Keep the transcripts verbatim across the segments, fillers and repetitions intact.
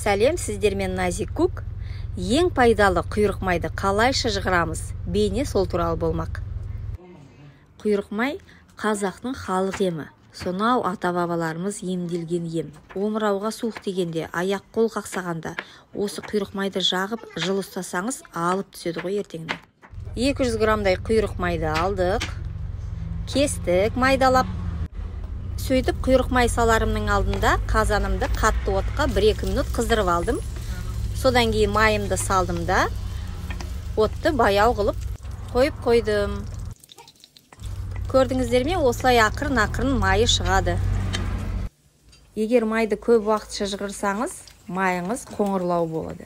Сәлем, сіздермен Назик Кук. Ең пайдалы құйрық майды қалай шыжғырамыз? Бейне сол туралы болмақ. Құйрық май қазақтың халық емі. Сонау ата-бабаларымыз емделген ем. Омырауға суық дегенде, аяқ қол қақсағанда, осы құйрық майды жағып, жыл ұстасаңыз, алып түседі ғой ертеңіне. екі жүз граммдай құйрық майды алдық. Кестік, майдалап. Сөйтіп, құйрық май саларымның алдында қазанымды қатты отқа бір-екі минут қыздырып алдым. Содан кейін майымды салдым да, отты баяу қылып қойып қойдым. Көрдіңіздер ме, осылай ақырын-ақырын майы шығады. Егер майды көп уақыт шыжғырсаңыз, майыңыз қоңырлау болады.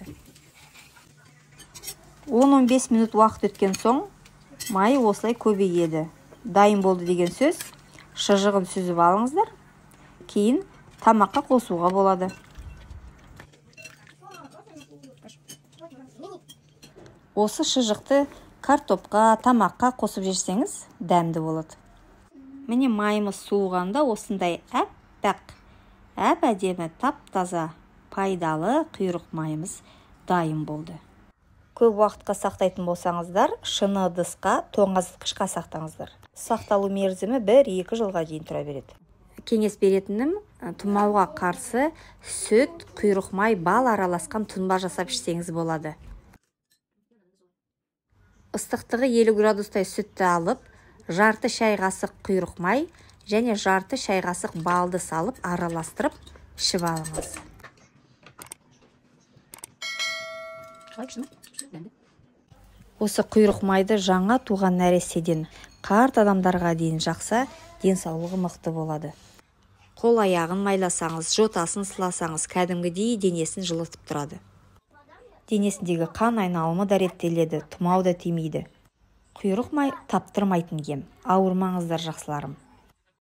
он-он бес минут уақыт өткен соң, майы осылай көбейеді. Дайын болды деген сөз. Шыжығын сүзіп алыңыздар. Кейін тамаққа қосуға болады. Осы шыжықты картопқа, тамаққа қосып жесеңіз, дәмді болады. Міне майымыз суығанда осындай әп-пәк, әп-әдемі, тап-таза, пайдалы құйрық майымыз дайын болды. Көп уақытқа сақтайтын болсаңыздар, шыны ыдысқа, тоңазытқышқа сақтаңыздар. Сақталу мерзімі бір-екі жылға дейін тұра береді. Кеңес беретінім, тұмауға қарсы сүт, құйрық май, бал араласқан тұнба жасап ішсеңіз болады. Ыстықтығы елу градустай сүтті алып, жарты шай қасық құйрық май және жарты шай қасық балды салып араластырып ішіп алыңыз. Осы құйрық майды жаңа туған нәрестеден қарт адамдарға дейін жақса, денсаулығы мықты болады. Қол аяғын майласаңыз, жотасын сыласаңыз, кәдімгідей денесін жылытып тұрады. Денесіндегі қан айналымы да реттеледі, тұмау да тимейді. Құйрық май таптырмайтын ем. Ауырмаңыздар жақсыларым.